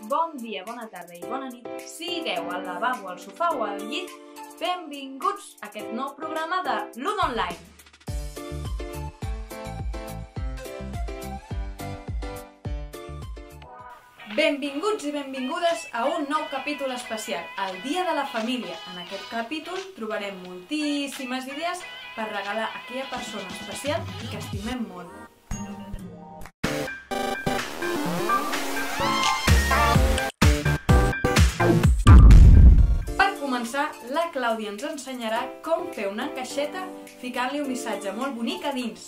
bon dia, bona tarda i bona nit, sigueu al lavabo, al sofà o al llit, benvinguts a aquest nou programa de l'Un Online. Benvinguts i benvingudes a un nou capítol especial, el Dia de la Família. En aquest capítol trobarem moltíssimes idees per regalar a aquella persona especial i que estimem molt. Per començar, la Clàudia ens ensenyarà com fer una caixeta ficant-li un missatge molt bonic a dins.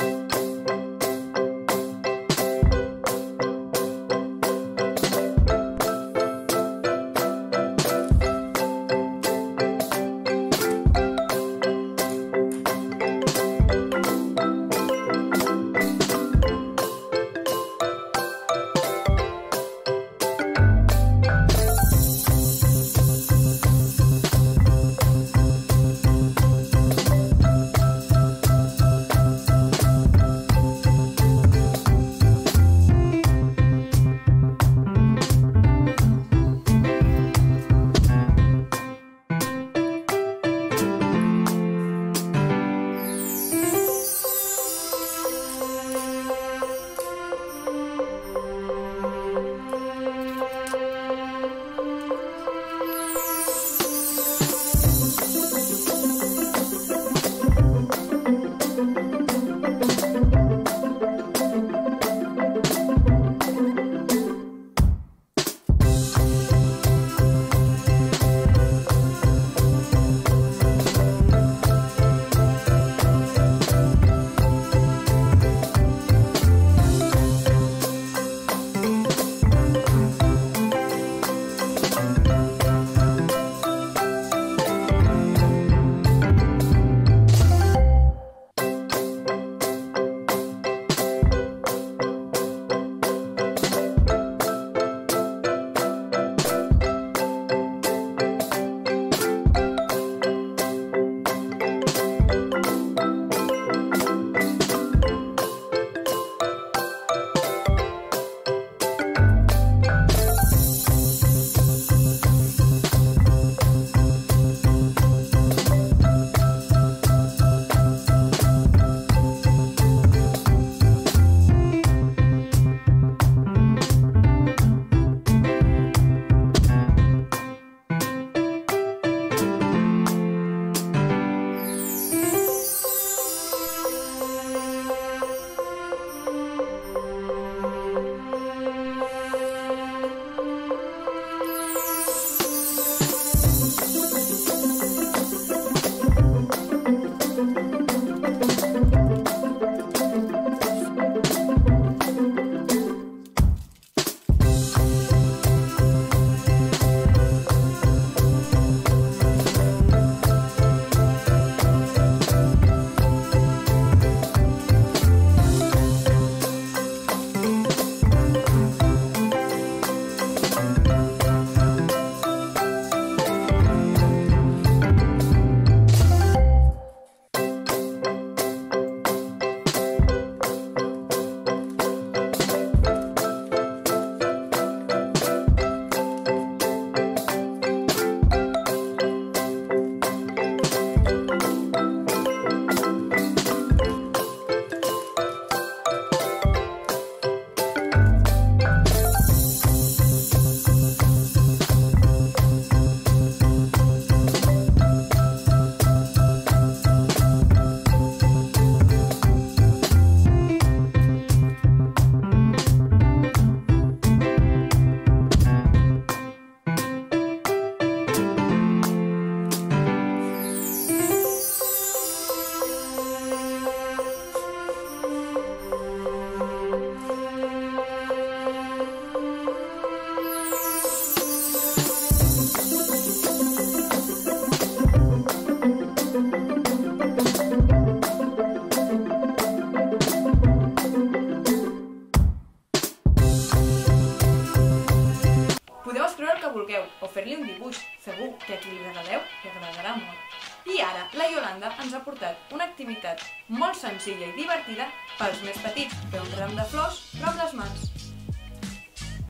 O fer-li un dibuix, segur que a qui li regaleu li agradarà molt. I ara la Iolanda ens ha portat una activitat molt senzilla i divertida pels més petits, fer un ram de flors però amb les mans.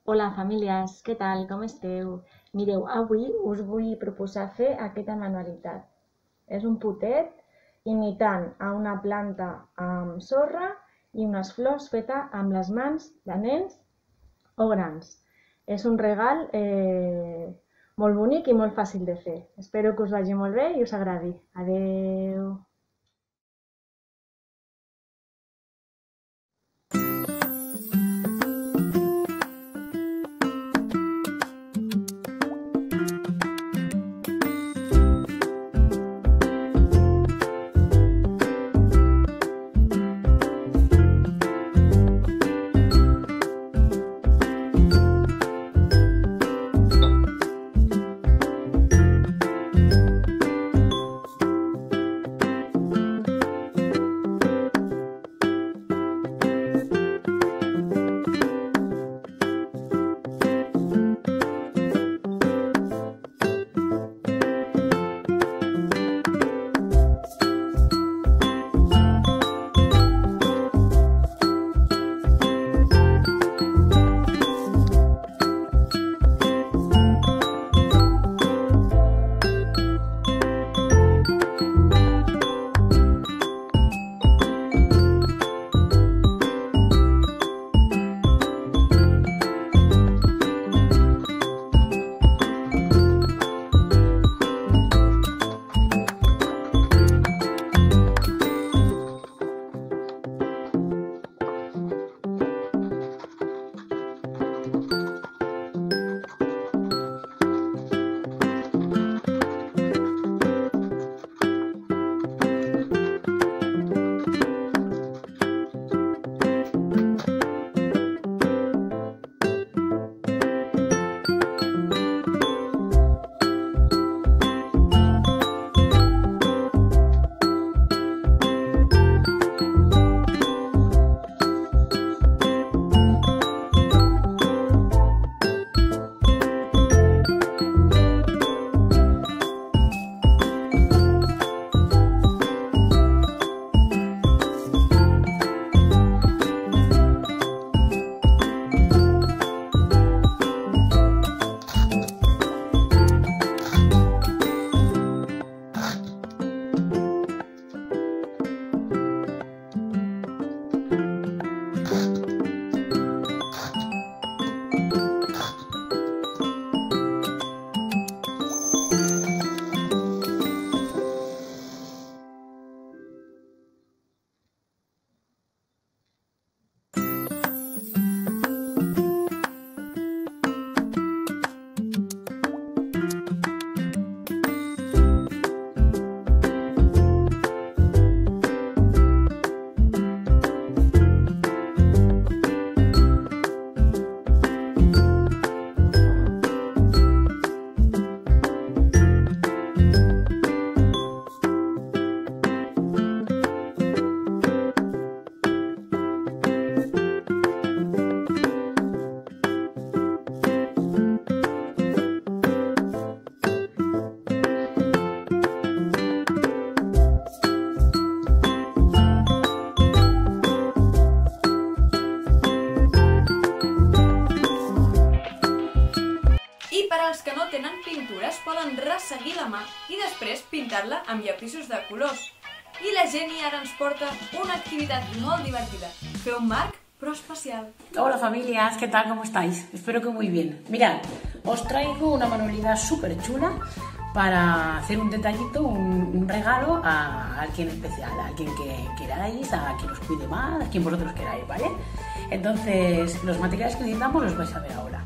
Hola famílies, què tal? Com esteu? Mireu, avui us vull proposar fer aquesta manualitat. És un potet imitant a una planta amb sorra i unes flors feta amb les mans de nens o grans. És un regal molt bonic i molt fàcil de fer. Espero que us vagi molt bé i us agradi. Adeu! Els que no tenen pintures poden resseguir la mà i després pintar-la amb llapisos de colors. I la Jenny ara ens porta una activitat molt divertida, fer un marc pero especial. Hola familias, ¿qué tal? ¿Cómo estáis? Espero que muy bien. Mirad, os traigo una manualidad súper chula para hacer un detallito, un regalo a alguien especial, a alguien que queráis, a quien os cuide más, a quien vosotros queráis, ¿vale? Entonces, los materiales que necesitamos los vais a ver ahora.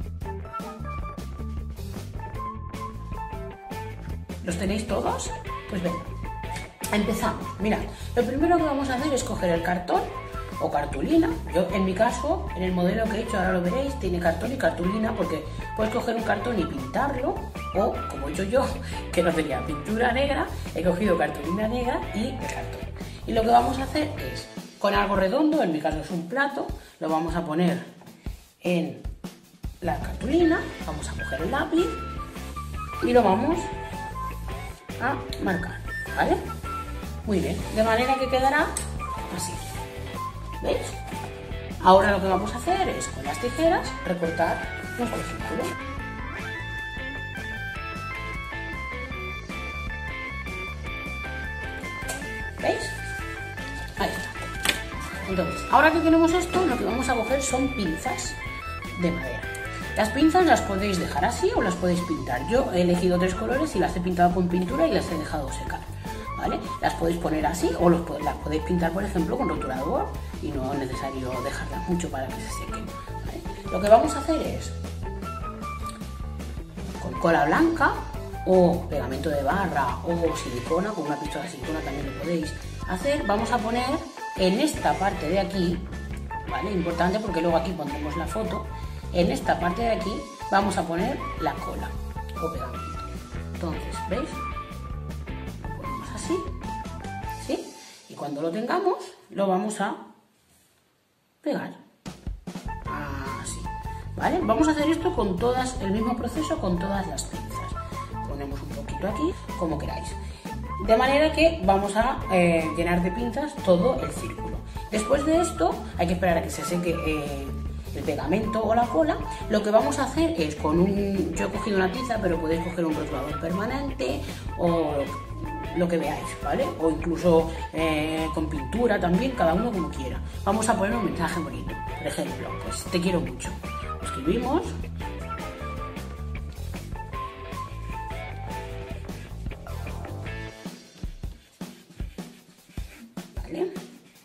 ¿Los tenéis todos? Pues venga, empezamos. Mirad, lo primero que vamos a hacer es coger el cartón o cartulina. Yo, en mi caso, en el modelo que he hecho, ahora lo veréis, tiene cartón y cartulina porque puedes coger un cartón y pintarlo, o, como he hecho yo, que no tenía pintura negra, he cogido cartulina negra y el cartón. Y lo que vamos a hacer es, con algo redondo, en mi caso es un plato, lo vamos a poner en la cartulina, vamos a coger el lápiz y lo vamos a marcar, ¿vale? Muy bien, de manera que quedará así, ¿veis? Ahora lo que vamos a hacer es, con las tijeras, recortar nuestro círculo. ¿Veis? Ahí está. Entonces, ahora que tenemos esto, lo que vamos a coger son pinzas de madera. Las pinzas las podéis dejar así o las podéis pintar. Yo he elegido 3 colores y las he pintado con pintura y las he dejado secar. ¿Vale? Las podéis poner así o las podéis pintar, por ejemplo, con rotulador y no es necesario dejarlas mucho para que se sequen. ¿Vale? Lo que vamos a hacer es, con cola blanca o pegamento de barra o silicona, con una pistola de silicona también lo podéis hacer, vamos a poner en esta parte de aquí, ¿vale? Importante porque luego aquí pondremos la foto, en esta parte de aquí vamos a poner la cola o pegamento. Entonces, ¿veis? Así, ¿sí? Y cuando lo tengamos, lo vamos a pegar. Así, ¿vale? Vamos a hacer esto con todas, el mismo proceso con todas las pinzas. Ponemos un poquito aquí, como queráis. De manera que vamos a llenar de pinzas todo el círculo. Después de esto, hay que esperar a que se seque el pegamento o la cola. Lo que vamos a hacer es con un... Yo he cogido una tiza, pero podéis coger un rotulador permanente o lo que veáis, ¿vale? O incluso con pintura también, cada uno como quiera. Vamos a poner un mensaje bonito. Por ejemplo, pues te quiero mucho. Lo escribimos. ¿Vale?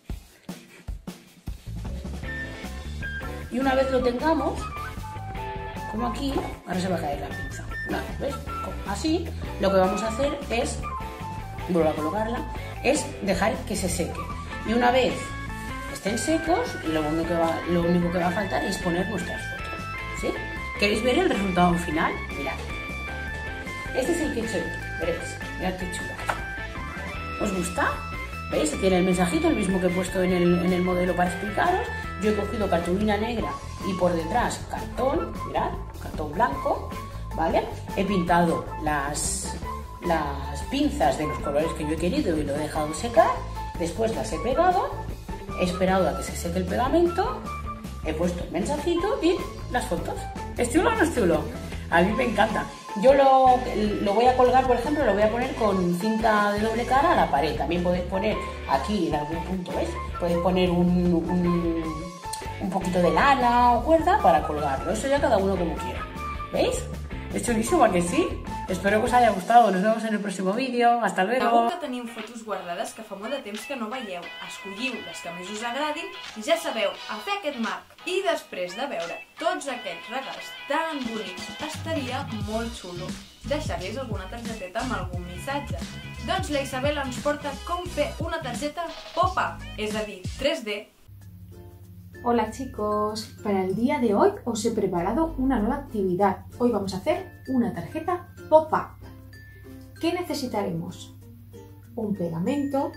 Y una vez lo tengamos, como aquí, ahora se va a caer la pinza. ¿Ves? Así, lo que vamos a hacer es, vuelvo a colocarla, es dejar que se seque. Y una vez estén secos, lo único que va a faltar es poner nuestras fotos. ¿Sí? ¿Queréis ver el resultado final? Mirad. Este es el que he hecho yo, veréis. Mirad qué chulo. ¿Os gusta? ¿Veis? Tiene el mensajito, el mismo que he puesto en el modelo para explicaros. Yo he cogido cartulina negra y por detrás cartón, mirad, cartón blanco, ¿vale? He pintado las pinzas de los colores que yo he querido y lo he dejado secar. Después las he pegado, he esperado a que se seque el pegamento, he puesto el mensajito y las fotos. ¿Es chulo o no es chulo? A mí me encanta. Yo lo voy a colgar, por ejemplo, lo voy a poner con cinta de doble cara a la pared. También podéis poner aquí en algún punto, ¿ves? Podéis poner un poquito de lana o cuerda para colgarlo. Eso ya cada uno como quiera. ¿Veis? És xulíssim, que sí? Espero que us haya gustado. Nos vemos en el próximo vídeo. Hasta luego. Segur que tenim fotos guardades que fa molt de temps que no veieu. Escolliu les que més us agradin i ja sabeu, a fer aquest marc. I després de veure tots aquests regals tan bonics, estaria molt xulo deixar-los alguna targeteta amb algun missatge. Doncs la Isabel ens porta com fer una targeta pop-up, és a dir, 3D. Hola chicos, para el día de hoy os he preparado una nueva actividad. Hoy vamos a hacer una tarjeta pop-up. ¿Qué necesitaremos? Un pegamento,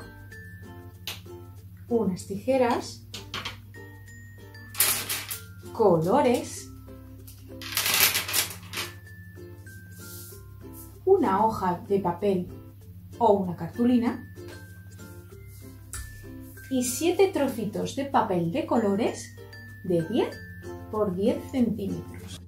unas tijeras, colores, una hoja de papel o una cartulina y 7 trocitos de papel de colores de 10 por 10 centímetros.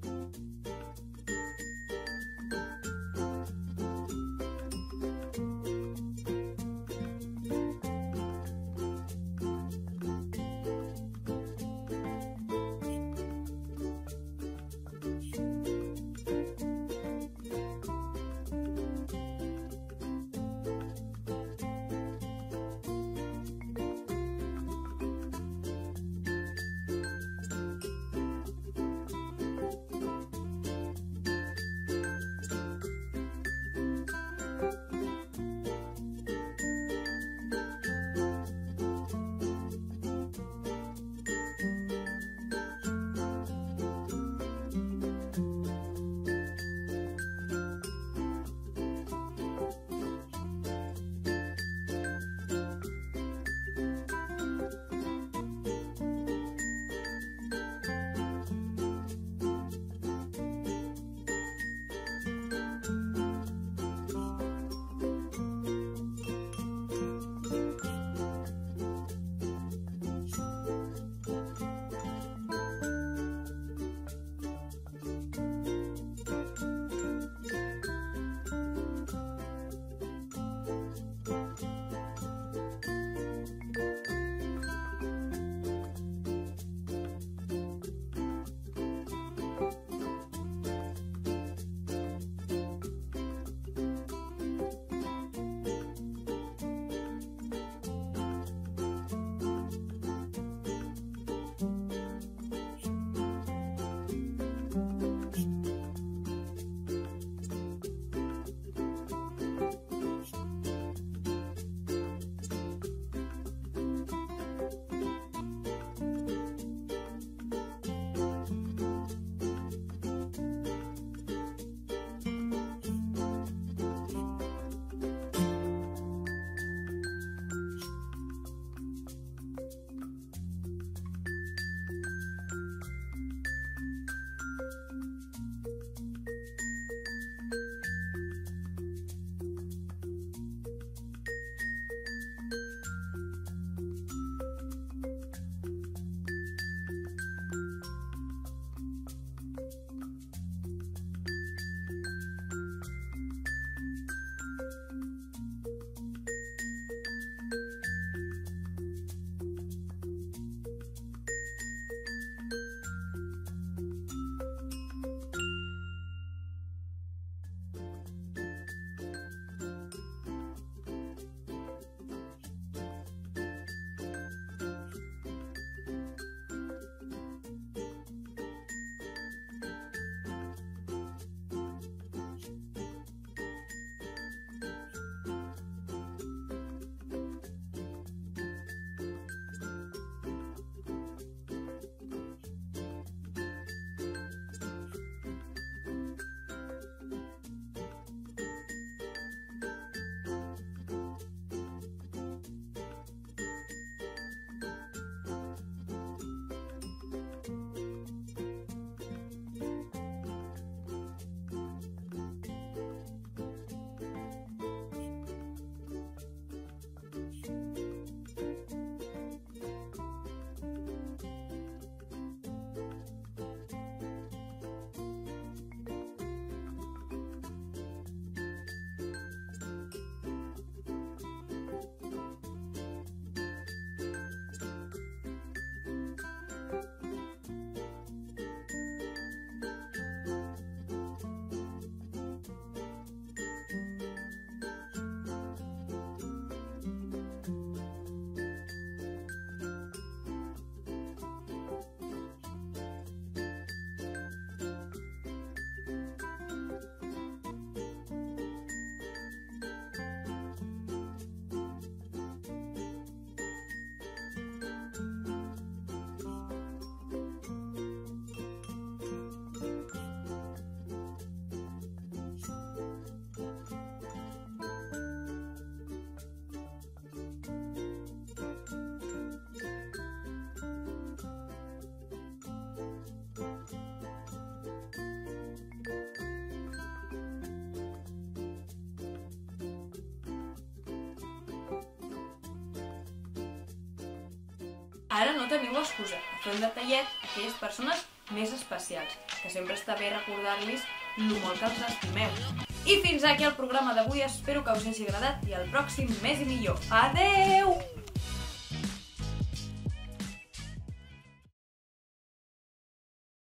Ara no teniu excusa de fer un detallet a aquelles persones més especials, que sempre està bé recordar-los el molt que els estimeu. I fins aquí el programa d'avui, espero que us hagi agradat i el pròxim més i millor. Adeu!